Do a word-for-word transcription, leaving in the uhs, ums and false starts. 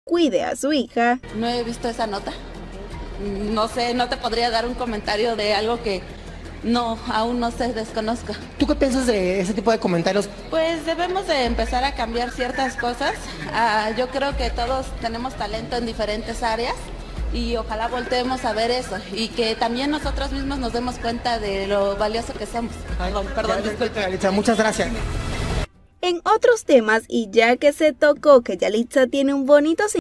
cuide a su hija. No he visto esa nota. No sé, no te podría dar un comentario de algo que no, aún no se desconozca. ¿Tú qué piensas de ese tipo de comentarios? Pues debemos de empezar a cambiar ciertas cosas. Uh, yo creo que todos tenemos talento en diferentes áreas y ojalá volteemos a ver eso y que también nosotros mismos nos demos cuenta de lo valioso que somos. Perdón, perdón, disculpe. Yalitza, muchas gracias. En otros temas, y ya que se tocó que Yalitza tiene un bonito